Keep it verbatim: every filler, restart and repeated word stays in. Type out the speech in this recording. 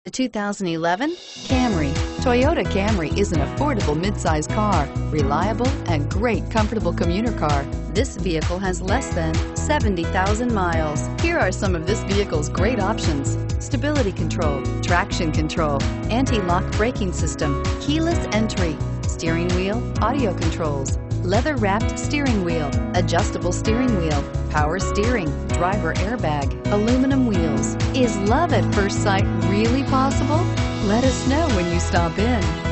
The two thousand eleven Camry. Toyota Camry is an affordable midsize car, reliable and great comfortable commuter car. This vehicle has less than seventy thousand miles. Here are some of this vehicle's great options: stability control, traction control, anti-lock braking system, keyless entry, steering wheel audio controls, leather-wrapped steering wheel, adjustable steering wheel, power steering, driver airbag, aluminum wheels. Is love at first sight really possible? Let us know when you stop in.